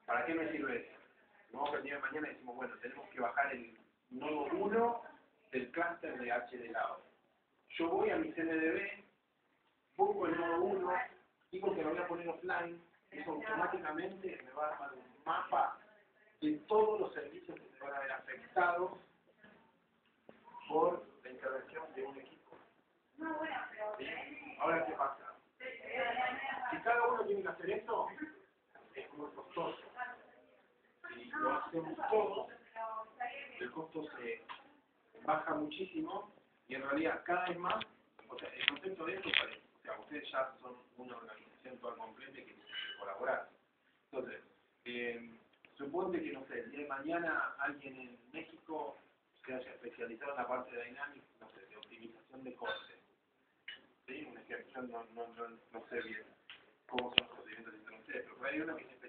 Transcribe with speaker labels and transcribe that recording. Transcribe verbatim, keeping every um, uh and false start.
Speaker 1: ¿Para qué me sirve eso? Vamos a aprender mañana y decimos, bueno, tenemos que bajar el nodo uno del clúster de H de lado. Yo voy a mi C M D B, busco el nodo uno, digo que lo voy a poner offline, y eso automáticamente me va a armar un mapa de todos los servicios que se van a ver afectados por la intervención de un equipo. ¿Sí? Ahora, ¿qué pasa? Si cada uno tiene que hacer esto, es muy costoso. Si lo hacemos todos, el costo se baja muchísimo y en realidad cada vez más, o sea, el concepto de esto es, o sea, ustedes ya son una organización toda completa que tienen que colaborar. Entonces, eh, suponte que, no sé, el día de mañana alguien en México se haya especializado en la parte de Dynamics, no sé, de optimización de costes. ¿Sí? Un ejemplo, yo no, no, no, no sé bien cómo son los procedimientos de ustedes, pero hay uno que